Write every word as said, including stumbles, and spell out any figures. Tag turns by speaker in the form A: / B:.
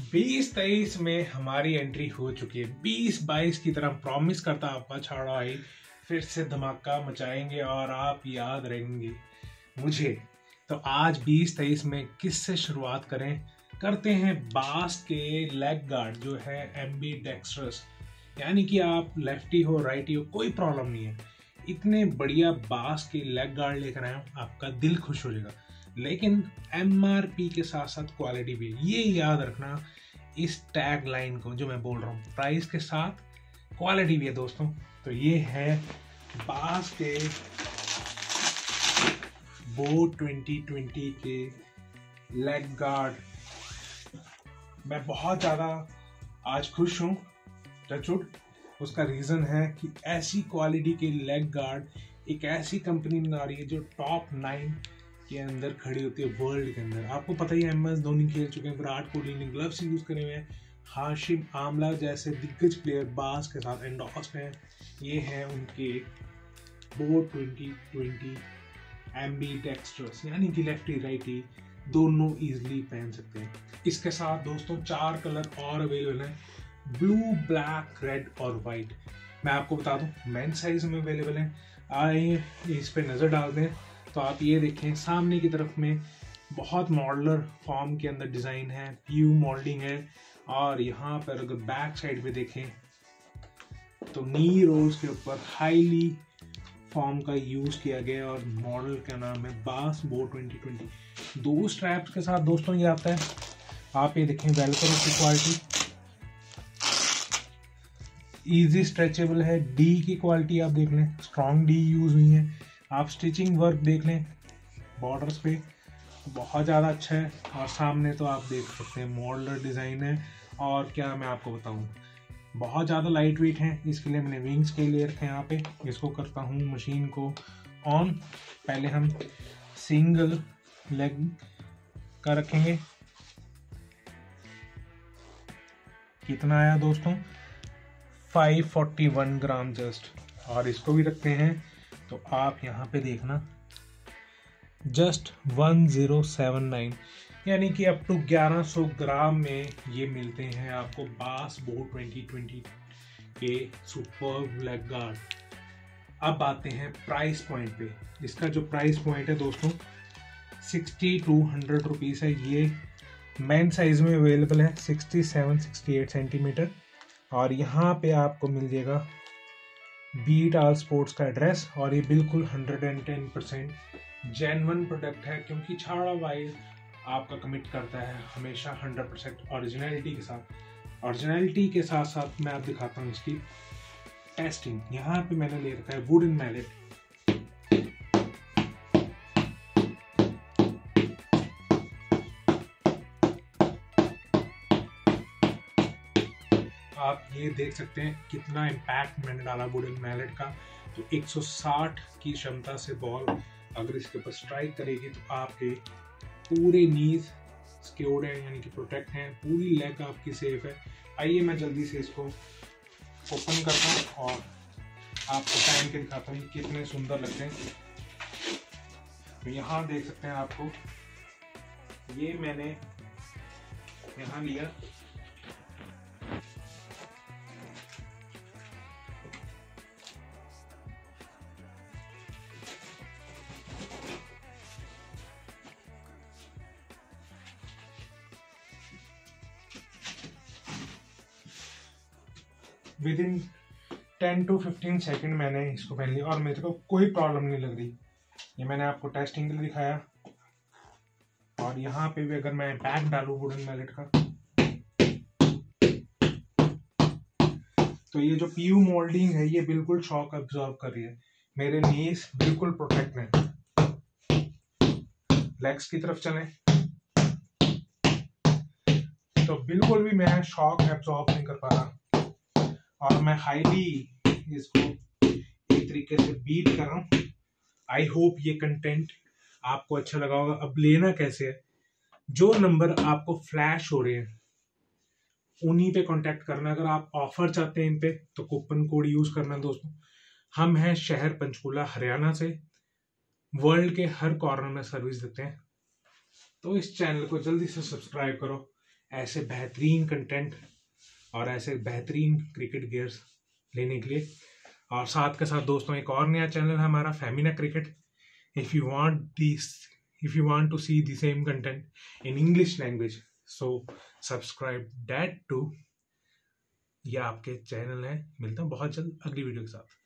A: बीस तेईस में हमारी एंट्री हो चुकी है। बीस बाईस की तरह प्रॉमिस करता आपका छाड़ा भाई फिर से धमाका मचाएंगे और आप याद रहेंगे मुझे। तो आज बीस तेईस में किससे शुरुआत करें? करते हैं बास के लेग गार्ड जो है एम्बी डेक्स्ट्रस, यानी कि आप लेफ्टी हो राइटी हो कोई प्रॉब्लम नहीं है। इतने बढ़िया बास के लेग गार्ड लेकर आए हो, आपका दिल खुश हो जाएगा। लेकिन एमआरपी के साथ साथ क्वालिटी भी, ये याद रखना इस टैग लाइन को जो मैं बोल रहा हूँ, प्राइस के साथ क्वालिटी भी है दोस्तों। तो ये है बास के बोट ट्वेंटी ट्वेंटी के लेग गार्ड। मैं बहुत ज़्यादा आज खुश हूँ टचवुड। उसका रीज़न है कि ऐसी क्वालिटी के लेग गार्ड एक ऐसी कंपनी बना रही है जो टॉप नाइन के अंदर खड़ी होती है वर्ल्ड के अंदर। आपको पता ही है एम एस धोनी खेल चुके हैं, विराट कोहली ने ग्लव्स यूज़ करे हुए हैं, हाशिम आमला जैसे दिग्गज प्लेयर बास के साथ एंडोर्स्ड हैं। ये हैं उनके boat twenty twenty ambidextrous, यानी कि लेफ्टी राइटी दोनों इजीली पहन सकते हैं। इसके साथ दोस्तों चार कलर और अवेलेबल हैं, ब्लू, ब्लैक, रेड और वाइट। मैं आपको बता दूं मेन साइज में अवेलेबल हैं। आइए इस पे नज़र डाल दें तो आप ये देखें सामने की तरफ में बहुत मॉडलर फॉर्म के अंदर डिज़ाइन है, पीयू मोल्डिंग है। और यहाँ पर अगर बैक साइड पे देखें तो नी रोज के ऊपर हाईली फॉर्म का यूज़ किया गया और मॉडल का नाम है बास बोट ट्वेंटी ट्वेंटी। दो स्ट्रैप्स के साथ दोस्तों ये आता है। आप ये देखें वेलक्रो की क्वालिटी, इजी स्ट्रेचेबल है। डी की क्वालिटी आप देख लें, स्ट्रॉन्ग डी यूज़ हुई है। आप स्टिचिंग वर्क देख लें बॉर्डर्स पे, बहुत ज़्यादा अच्छा है। और सामने तो आप देख सकते हैं मॉडलर डिज़ाइन है। और क्या मैं आपको बताऊं, बहुत ज़्यादा लाइट वेट है, इसके लिए मैंने विंग्स के लिए रखे हैं यहाँ पे। इसको करता हूँ मशीन को ऑन। पहले हम सिंगल लेग का रखेंगे। कितना आया दोस्तों? Five forty one gram just. और इसको भी रखते हैं तो आप यहाँ पे देखना just one zero seven nine, यानी कि अप टू ग्यारह सौ ग्राम में ये मिलते हैं आपको बास बोट ट्वेंटी ट्वेंटी के सुपर्ब लेग गार्ड। अब आते हैं प्राइस पॉइंट पे। इसका जो प्राइस पॉइंट है दोस्तों सिक्सटी टू हंड्रेड रुपीज़ है। ये मेन साइज में अवेलेबल है sixty seven sixty eight centimetre. और यहाँ पे आपको मिल जाएगा बीट ऑल स्पोर्ट्स का एड्रेस। और ये बिल्कुल hundred and ten percent genuine product है, क्योंकि छाड़ा वाइज आपका कमिट करता है हमेशा हंड्रेड परसेंट ओरिजिनलिटी के साथ। ओरिजिनलिटी के साथ साथ मैं आप दिखाता हूँ इसकी टेस्टिंग। यहाँ पे मैंने ले रखा है वुडन मैलेट। आप ये देख सकते हैं कितना इम्पैक्ट मैंने डाला वुडन मैलेट का। तो एक सौ साठ की क्षमता से बॉल अगर इसके ऊपर स्ट्राइक करेगी तो आपके पूरे नीज सिक्योर्ड है, यानी कि प्रोटेक्ट हैं, पूरी लेग आपकी सेफ है। आइए मैं जल्दी से इसको ओपन करता हूँ और आपको पहन के दिखाता हूँ कितने सुंदर लगते हैं। तो यहाँ देख सकते हैं आपको, ये मैंने यहाँ लिया। Within ten to fifteen second मैंने इसको पहन लिया और मेरे को कोई प्रॉब्लम नहीं लग रही। ये मैंने आपको टेस्टिंग के लिए दिखाया। और यहाँ पे भी अगर मैं बैक डालूं वुडन मैलेट का तो ये जो पीयू मोल्डिंग है ये बिल्कुल शॉक अब्सॉर्ब कर रही है। मेरे नीज बिल्कुल प्रोटेक्ट हैं। लेग्स की तरफ चलें तो बिल्कुल भी मैं शॉक एब्सॉर्ब नहीं कर पा रहा। और मैं हाईली इसको एक तरीके से बीट कर रहा हूँ। आई होप ये कंटेंट आपको अच्छा लगा होगा। अब लेना कैसे है, जो नंबर आपको फ्लैश हो रहे हैं उन्हीं पे कांटेक्ट करना। अगर आप ऑफर चाहते हैं इन पे तो कूपन कोड यूज करना दोस्तों। हम हैं शहर पंचकूला हरियाणा से, वर्ल्ड के हर कॉर्नर में सर्विस देते हैं। तो इस चैनल को जल्दी से सब्सक्राइब करो ऐसे बेहतरीन कंटेंट और ऐसे बेहतरीन क्रिकेट गियर्स लेने के लिए। और साथ के साथ दोस्तों एक और नया चैनल है हमारा, Femina cricket. If you want this if you want to see the same content in English language, so subscribe that too. ये आपके चैनल है। मिलता हूँ बहुत जल्द अगली वीडियो के साथ।